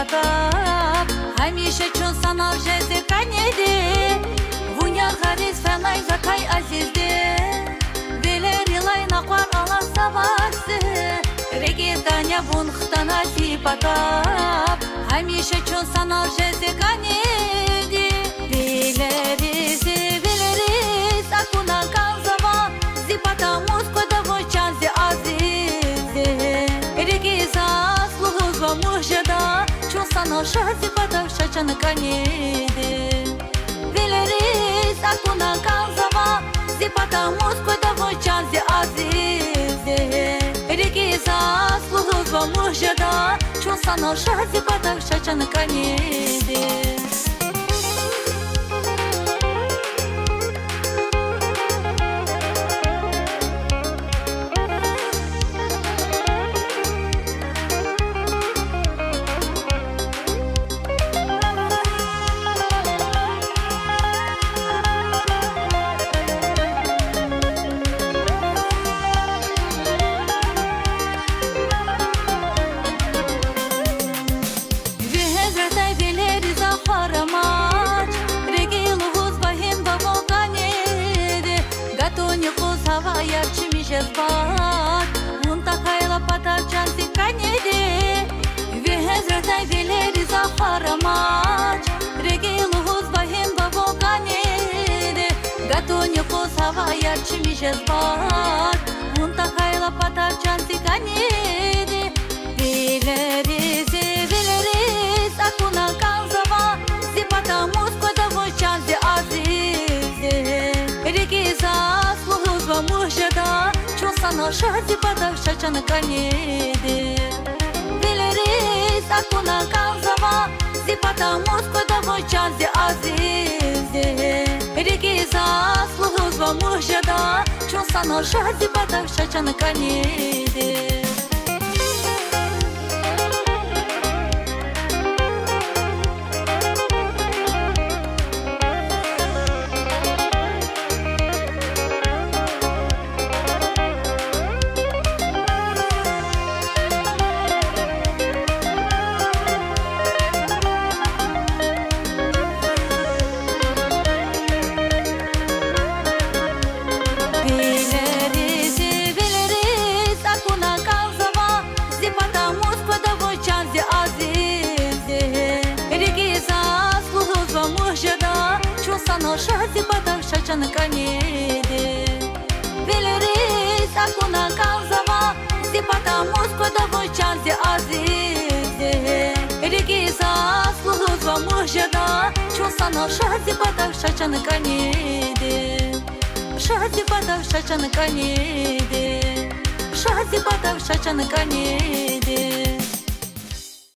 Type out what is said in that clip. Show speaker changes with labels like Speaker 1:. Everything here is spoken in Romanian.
Speaker 1: потап Hamisha chun sanar jeze kanede Vunya haris fenay zakay azizde Veleri layna kwar ala savası Registanya vun xtana si потап Hamisha chun sanar jeze kanede Veleriz akuna kanzava Zi patamus kodovo chanzi azize Regiza sluhuzva muhjada Chun sanar shazi patav shachan kanede Veleriz akuna kanzava Zi patamus kodovo chanzi azize Regiza sluhuzva muhjada Chun sanar shazi patav shachan kanede Жезбат, унта хайла патарчан сиканеде, вехезратай велери захарамач, регилу хузбахин бавоканеде, гатони хузава ярчими жезбат, унта хайла патарчан сиканеде, велерис, акуна канзава, зипатамус кодавочан зи азизе, региза слухузва мужеда, Sana shazi patav shachan kanede Veleriz akuna kanzava Zi patamus kodovo chanzi azize Regiza sluhuzva muhjada Chun sana shazi patav shachan kanede Shazi patav shachan kanede Veleriz akuna kanzava Zi patamus kodovo chanzi azize Regiza sluhuzva muhjada Chun sana shazi patav shachan kanede Shazi patav shachan kanede Shazi patav shachan kanede